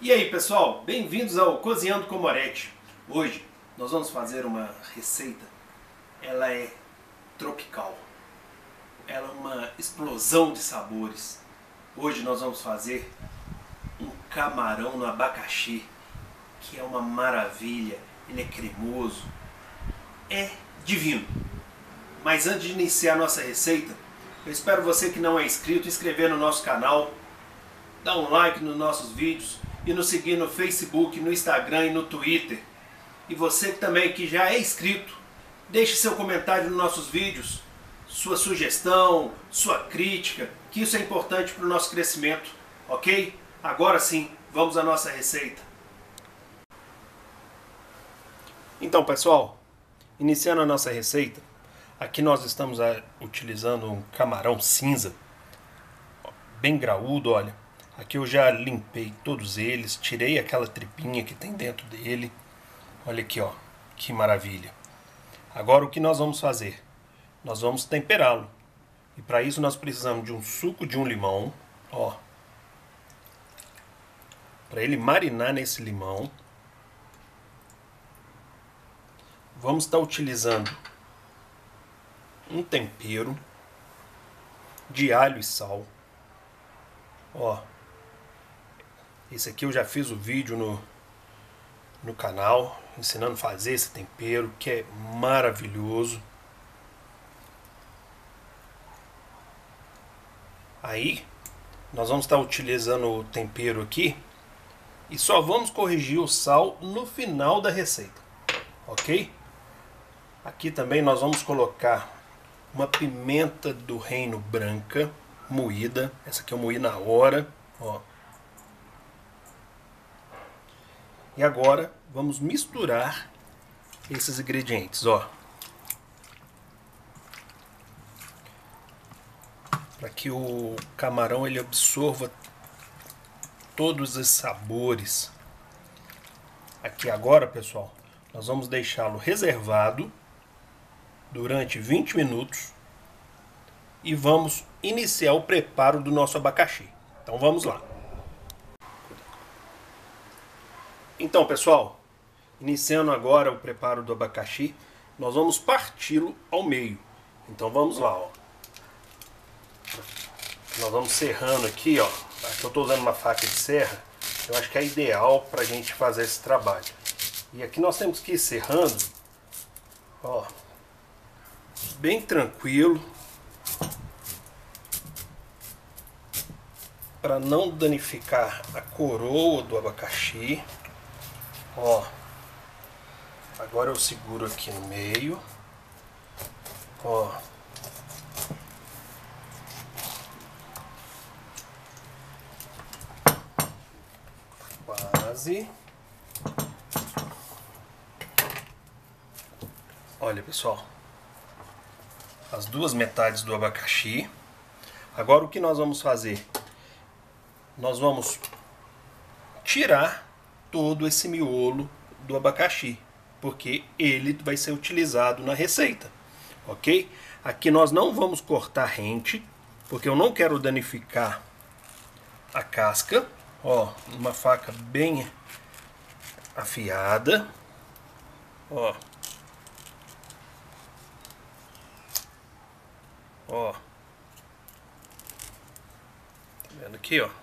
E aí pessoal, bem-vindos ao Cozinhando com Moretti. Hoje nós vamos fazer uma receita, ela é tropical, ela é uma explosão de sabores. Hoje nós vamos fazer um camarão no abacaxi, que é uma maravilha, ele é cremoso, é divino. Mas antes de iniciar a nossa receita, eu espero você que não é inscrito, inscrever no nosso canal, dar um like nos nossos vídeos e nos seguir no Facebook, no Instagram e no Twitter. E você também que já é inscrito, deixe seu comentário nos nossos vídeos, sua sugestão, sua crítica, que isso é importante para o nosso crescimento, ok? Agora sim, vamos à nossa receita. Então pessoal, iniciando a nossa receita, aqui nós estamos utilizando um camarão cinza, bem graúdo, olha. Aqui eu já limpei todos eles, tirei aquela tripinha que tem dentro dele. Olha aqui, ó, que maravilha. Agora o que nós vamos fazer? Nós vamos temperá-lo. E para isso nós precisamos de um suco de um limão, ó. Para ele marinar nesse limão. Vamos estar utilizando um tempero de alho e sal. Ó. Esse aqui eu já fiz o vídeo no canal, ensinando a fazer esse tempero, que é maravilhoso. Aí, nós vamos estar utilizando o tempero aqui, e só vamos corrigir o sal no final da receita, ok? Aqui também nós vamos colocar uma pimenta do reino branca, moída. Essa aqui eu moí na hora, ó. E agora vamos misturar esses ingredientes, ó. Para que o camarão ele absorva todos os sabores. Aqui agora, pessoal, nós vamos deixá-lo reservado durante 20 minutos e vamos iniciar o preparo do nosso abacaxi. Então vamos lá. Então pessoal, iniciando agora o preparo do abacaxi, nós vamos parti-lo ao meio. Então vamos lá, ó. Nós vamos serrando aqui, ó. Aqui eu estou usando uma faca de serra, eu acho que é ideal para a gente fazer esse trabalho. E aqui nós temos que ir serrando, ó, bem tranquilo, para não danificar a coroa do abacaxi. Ó, agora eu seguro aqui no meio, ó. Quase. Olha pessoal, as duas metades do abacaxi. Agora o que nós vamos fazer? Nós vamos tirar todo esse miolo do abacaxi, porque ele vai ser utilizado na receita, ok? Aqui nós não vamos cortar rente, porque eu não quero danificar a casca. Ó, uma faca bem afiada, ó, ó, tá vendo aqui, ó.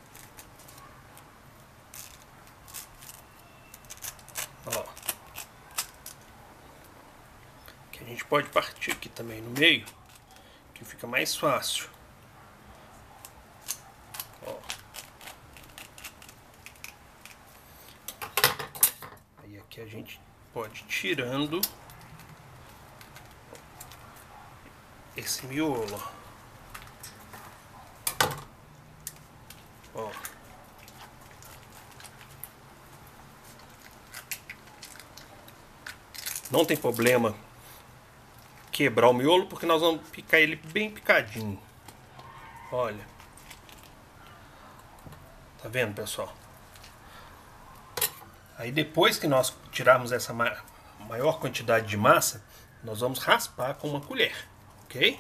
Ó, que a gente pode partir aqui também no meio, que fica mais fácil. Ó. Aí aqui a gente pode ir tirando esse miolo, ó. Não tem problema quebrar o miolo, porque nós vamos picar ele bem picadinho. Olha. Tá vendo, pessoal? Aí depois que nós tirarmos essa maior quantidade de massa, nós vamos raspar com uma colher, ok?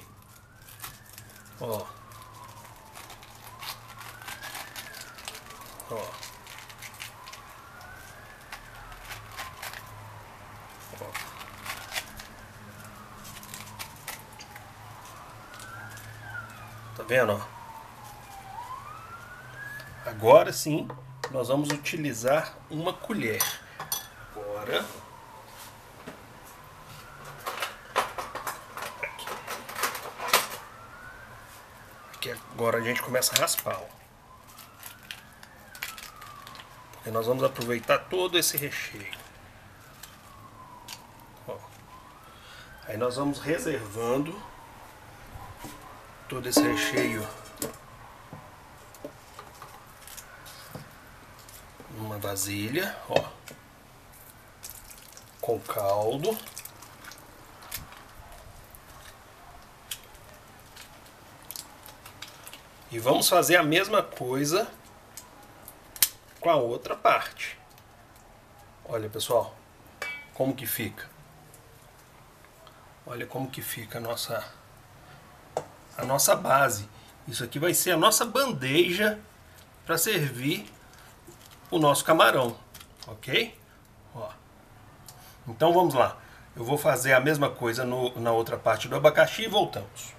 Ó. Ó. vendo, ó? Agora sim, nós vamos utilizar uma colher. Agora, aqui agora a gente começa a raspar, ó. Porque nós vamos aproveitar todo esse recheio. Ó. Aí nós vamos reservando todo esse recheio numa vasilha, ó, com caldo. E vamos fazer a mesma coisa com a outra parte. Olha, pessoal, como que fica. Olha como que fica a nossa base. Isso aqui vai ser a nossa bandeja para servir o nosso camarão, ok? Ó. Então vamos lá. Eu vou fazer a mesma coisa na outra parte do abacaxi e voltamos.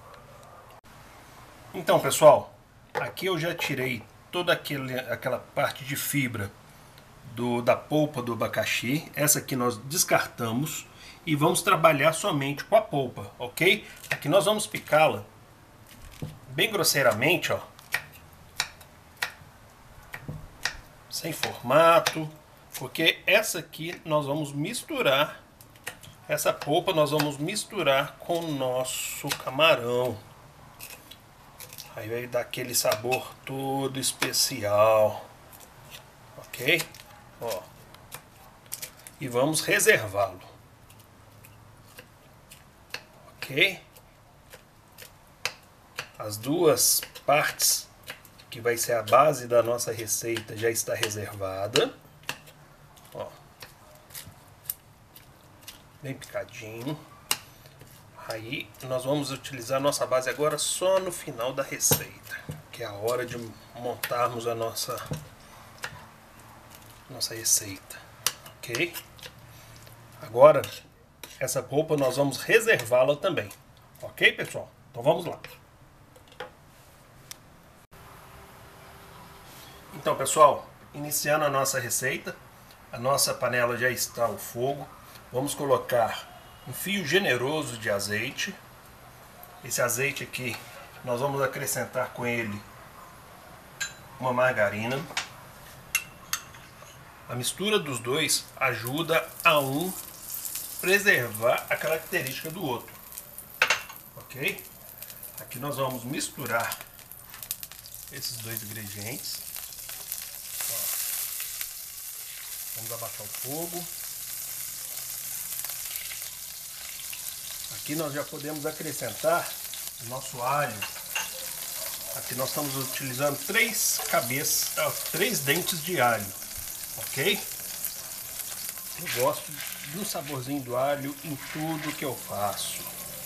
Então, pessoal, aqui eu já tirei toda aquela parte de fibra da polpa do abacaxi. Essa aqui nós descartamos e vamos trabalhar somente com a polpa, ok? Aqui nós vamos picá-la bem grosseiramente, ó, sem formato, porque essa aqui nós vamos misturar, essa polpa nós vamos misturar com o nosso camarão. Aí vai dar aquele sabor todo especial, ok? Ó. E vamos reservá-lo, ok? As duas partes que vai ser a base da nossa receita já está reservada, ó, bem picadinho. Aí nós vamos utilizar a nossa base agora só no final da receita, que é a hora de montarmos a nossa receita, ok? Agora essa polpa nós vamos reservá-la também, ok, pessoal? Então vamos lá. Então, pessoal, iniciando a nossa receita, a nossa panela já está ao fogo. Vamos colocar um fio generoso de azeite. Esse azeite aqui, nós vamos acrescentar com ele uma margarina. A mistura dos dois ajuda a um preservar a característica do outro, ok? Aqui nós vamos misturar esses dois ingredientes. Vamos abaixar o fogo. Aqui nós já podemos acrescentar o nosso alho. Aqui nós estamos utilizando 3 dentes de alho, ok? Eu gosto do saborzinho do alho em tudo que eu faço.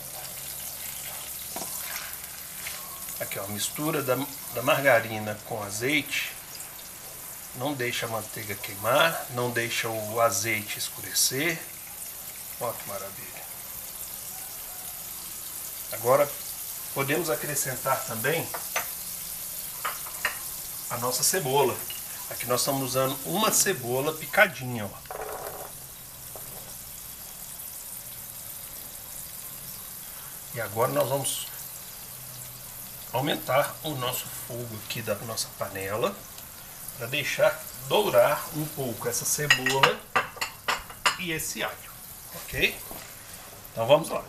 Aqui, ó, mistura da margarina com azeite. Não deixa a manteiga queimar, não deixa o azeite escurecer. Olha que maravilha. Agora podemos acrescentar também a nossa cebola. Aqui nós estamos usando uma cebola picadinha, ó. E agora nós vamos aumentar o nosso fogo aqui da nossa panela, para deixar dourar um pouco essa cebola e esse alho, ok? Então vamos lá.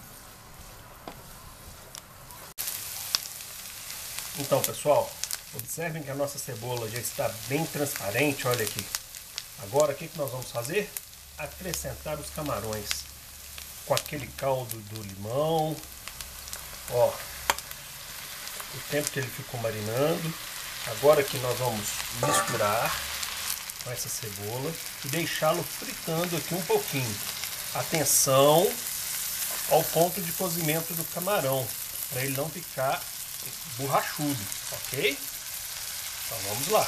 Então, pessoal, observem que a nossa cebola já está bem transparente, olha aqui. Agora o que nós vamos fazer? Acrescentar os camarões com aquele caldo do limão, ó, o tempo que ele ficou marinando. Agora que nós vamos misturar com essa cebola e deixá-lo fritando aqui um pouquinho. Atenção ao ponto de cozimento do camarão, para ele não ficar borrachudo, ok? Então vamos lá.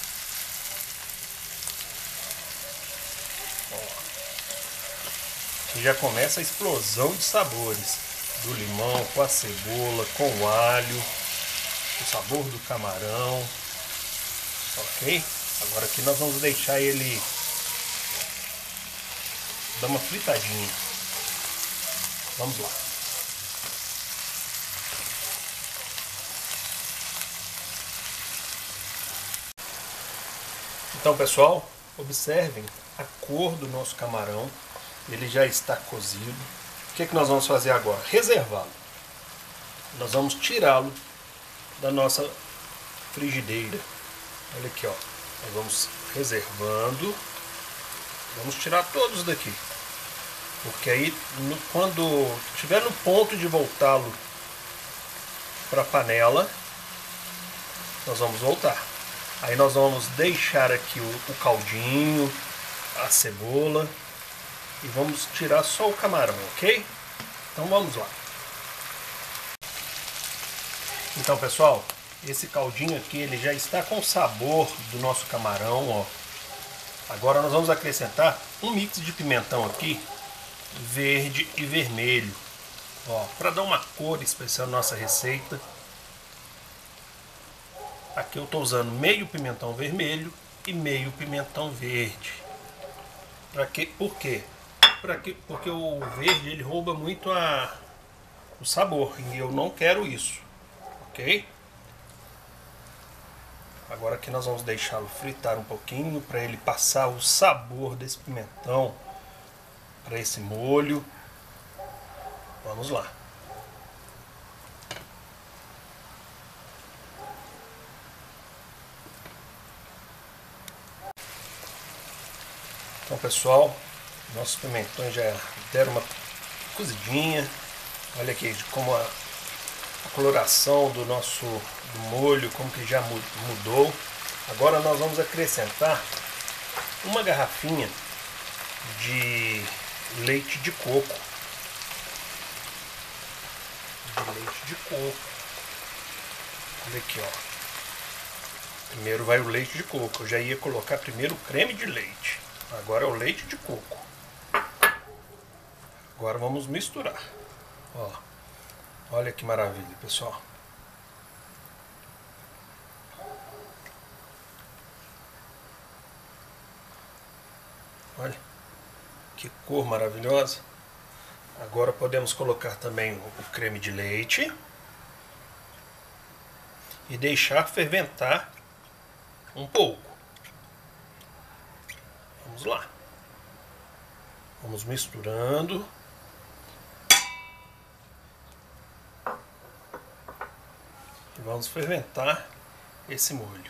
Ó. e já começa a explosão de sabores. Do limão, com a cebola, com o alho, o sabor do camarão. Ok? Agora aqui nós vamos deixar ele dar uma fritadinha. Vamos lá. Então, pessoal, observem a cor do nosso camarão. Ele já está cozido. O que nós vamos fazer agora? Reservá-lo. Nós vamos tirá-lo da nossa frigideira. Olha aqui, ó. Nós vamos reservando. Vamos tirar todos daqui. Porque aí, quando estiver no ponto de voltá-lo para a panela, nós vamos voltar. Aí nós vamos deixar aqui o caldinho, a cebola e vamos tirar só o camarão, ok? Então vamos lá. Então, pessoal, esse caldinho aqui ele já está com o sabor do nosso camarão, ó. Agora nós vamos acrescentar um mix de pimentão aqui, verde e vermelho, ó, para dar uma cor especial à nossa receita. Aqui eu estou usando meio pimentão vermelho e meio pimentão verde. Por quê? Porque o verde ele rouba muito o sabor e eu não quero isso, ok? Agora aqui nós vamos deixá-lo fritar um pouquinho para ele passar o sabor desse pimentão para esse molho. Vamos lá. Então, pessoal, nossos pimentões já deram uma cozidinha. Olha aqui como a coloração do nosso molho, como que já mudou. Agora nós vamos acrescentar uma garrafinha de leite de coco. Olha aqui, ó. Primeiro vai o leite de coco. Eu já ia colocar primeiro o creme de leite. Agora é o leite de coco. Agora vamos misturar. Ó, olha que maravilha, pessoal. Olha que cor maravilhosa. Agora podemos colocar também o creme de leite e deixar ferventar um pouco. Vamos lá. Vamos misturando. E vamos ferventar esse molho.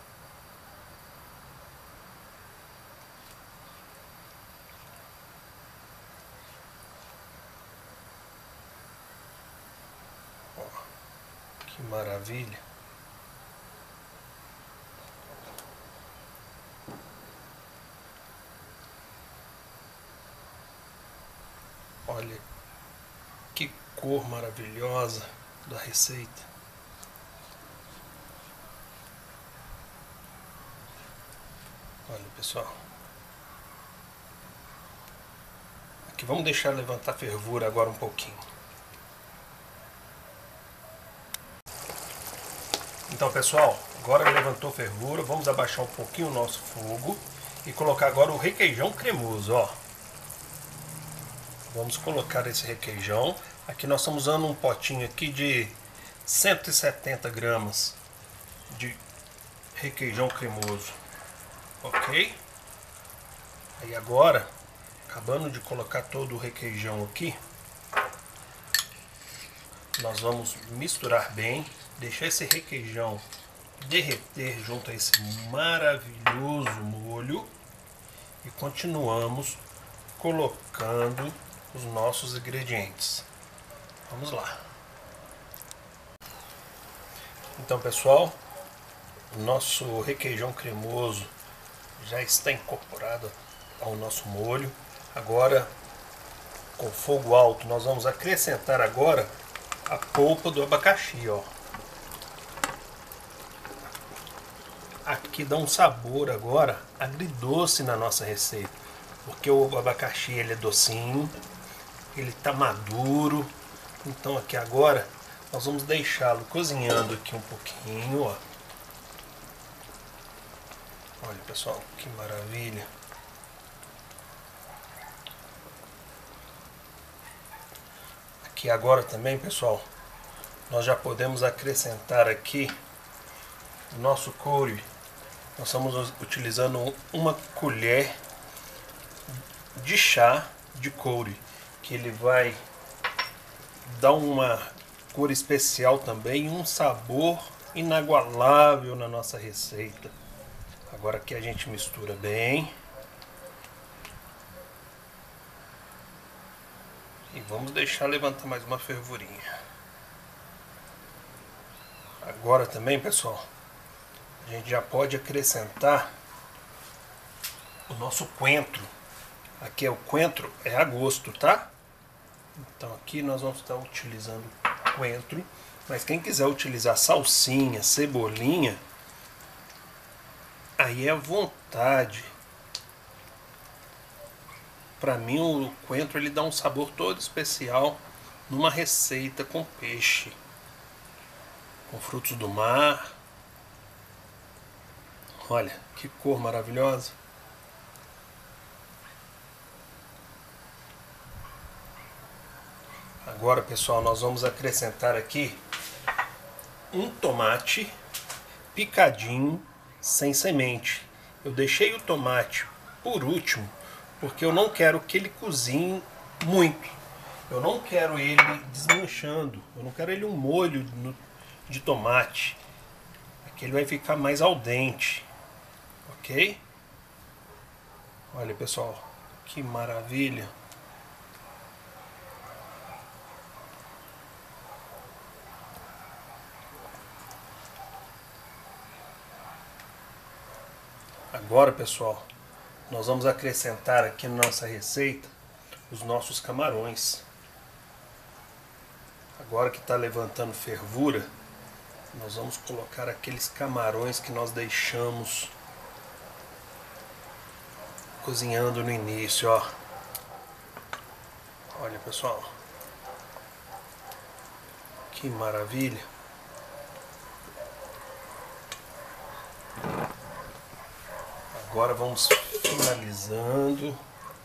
Ó, que maravilha. Olha que cor maravilhosa da receita. Olha, pessoal. Aqui vamos deixar levantar a fervura agora um pouquinho. Então, pessoal, agora levantou a fervura, vamos abaixar um pouquinho o nosso fogo e colocar agora o requeijão cremoso, ó. Vamos colocar esse requeijão. Aqui nós estamos usando um potinho aqui de 170 gramas de requeijão cremoso. Ok? Aí agora, acabando de colocar todo o requeijão aqui, nós vamos misturar bem, deixar esse requeijão derreter junto a esse maravilhoso molho e continuamos colocando os nossos ingredientes. Vamos lá. Então, pessoal, o nosso requeijão cremoso já está incorporado ao nosso molho. Agora, com fogo alto, nós vamos acrescentar agora a polpa do abacaxi, ó. Aqui dá um sabor agora agridoce na nossa receita, porque o abacaxi ele é docinho, ele tá maduro. Então aqui agora nós vamos deixá-lo cozinhando aqui um pouquinho, ó. Olha, pessoal, que maravilha. Aqui agora também, pessoal, nós já podemos acrescentar aqui o nosso coure. Nós estamos utilizando uma colher de chá de coure, que ele vai dar uma cor especial também, um sabor inagualável na nossa receita. Agora aqui a gente mistura bem. E vamos deixar levantar mais uma fervurinha. Agora também, pessoal, a gente já pode acrescentar o nosso coentro. Aqui é o coentro, é a gosto, tá? Então aqui nós vamos estar utilizando coentro, mas quem quiser utilizar salsinha, cebolinha, aí é à vontade. Para mim o coentro ele dá um sabor todo especial numa receita com peixe, com frutos do mar. Olha que cor maravilhosa. Agora, pessoal, nós vamos acrescentar aqui um tomate picadinho sem semente. Eu deixei o tomate por último porque eu não quero que ele cozinhe muito. Eu não quero ele desmanchando. Eu não quero ele um molho de tomate. Aqui ele vai ficar mais al dente. Ok? Olha, pessoal, que maravilha. Agora, pessoal, nós vamos acrescentar aqui na nossa receita os nossos camarões. Agora que está levantando fervura, nós vamos colocar aqueles camarões que nós deixamos cozinhando no início, ó. Olha, pessoal, que maravilha. Agora vamos finalizando.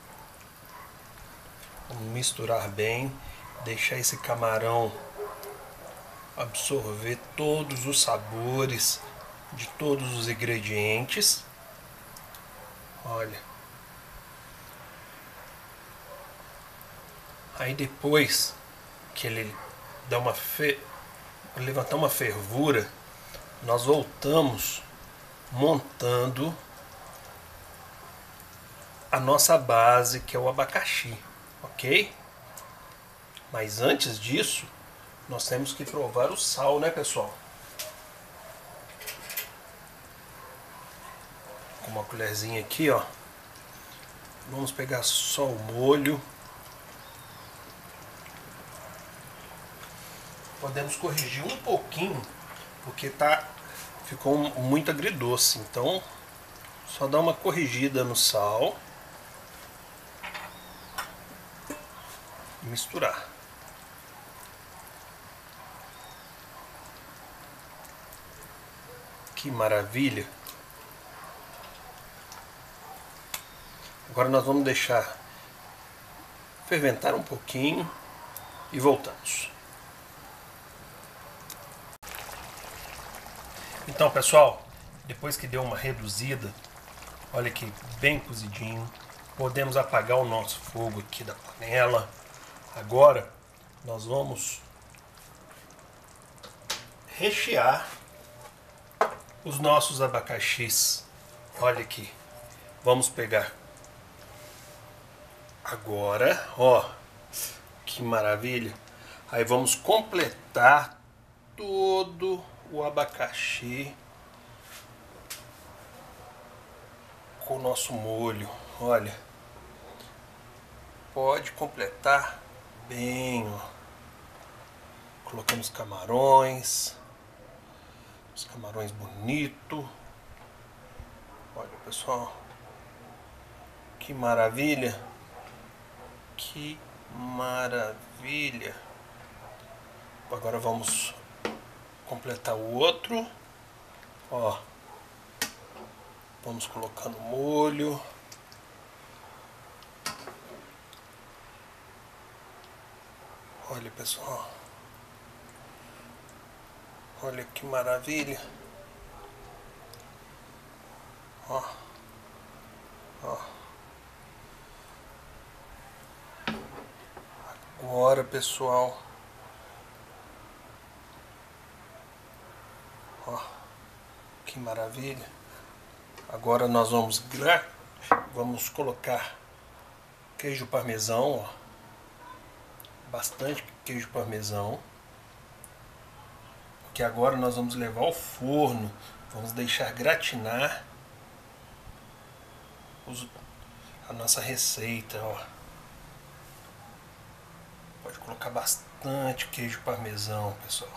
Vamos misturar bem, deixar esse camarão absorver todos os sabores de todos os ingredientes. Olha. Aí depois que ele dá levantar uma fervura, nós voltamos montando a nossa base, que é o abacaxi, ok? Mas antes disso, nós temos que provar o sal, né, pessoal? Com uma colherzinha aqui, ó. Vamos pegar só o molho. Podemos corrigir um pouquinho, porque ficou muito agridoce. Então, só dá uma corrigida no sal. E misturar. Que maravilha! Agora nós vamos deixar ferventar um pouquinho e voltamos. Então, pessoal, depois que deu uma reduzida, olha aqui, bem cozidinho, podemos apagar o nosso fogo aqui da panela. Agora nós vamos rechear os nossos abacaxis. Olha aqui, vamos pegar agora, ó, que maravilha. Aí vamos completar todo o abacaxi com o nosso molho. Olha, pode completar bem, ó. Colocamos camarões, os camarões bonito. Olha, pessoal, que maravilha, que Maravilha. Agora vamos completar o outro. Ó, vamos colocando molho. Olha, pessoal, olha que maravilha. Ó, ó. Agora, pessoal, ó, que maravilha. Agora nós vamos colocar queijo parmesão, ó, bastante queijo parmesão, que agora nós vamos levar ao forno, vamos deixar gratinar a nossa receita, ó. Pode colocar bastante queijo parmesão, pessoal.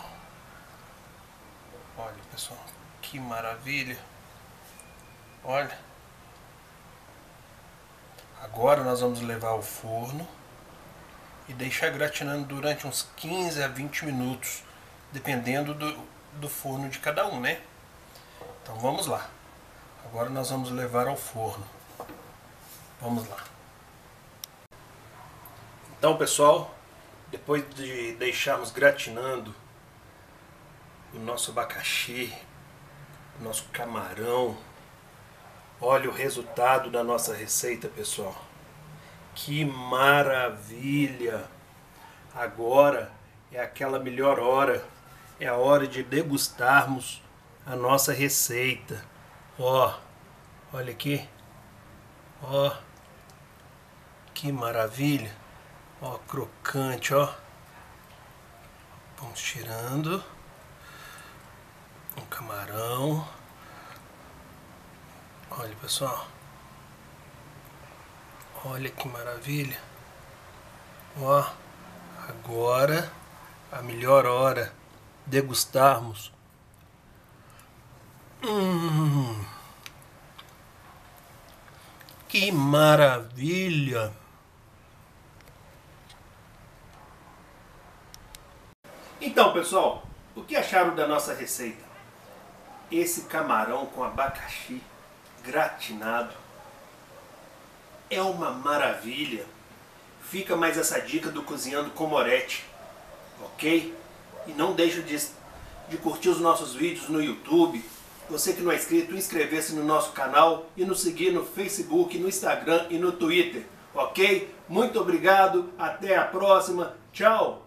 Olha, pessoal, que maravilha. Olha. Agora nós vamos levar ao forno e deixar gratinando durante uns 15 a 20 minutos, dependendo do forno de cada um, né? Então vamos lá. Agora nós vamos levar ao forno. Vamos lá. Então, pessoal, depois de deixarmos gratinando o nosso abacaxi, o nosso camarão, olha o resultado da nossa receita, pessoal. Que maravilha! Agora é aquela melhor hora. É a hora de degustarmos a nossa receita. Ó, olha aqui. Ó, que maravilha. Ó, crocante, ó. Vamos tirando um camarão. Olha, pessoal. Olha que maravilha. Ó, agora a melhor hora degustarmos. Que maravilha. Então, pessoal, o que acharam da nossa receita? Esse camarão com abacaxi gratinado é uma maravilha. Fica mais essa dica do Cozinhando com Moretti, ok? E não deixe de curtir os nossos vídeos no YouTube. Você que não é inscrito, inscrever-se no nosso canal e nos seguir no Facebook, no Instagram e no Twitter, ok? Muito obrigado, até a próxima, tchau!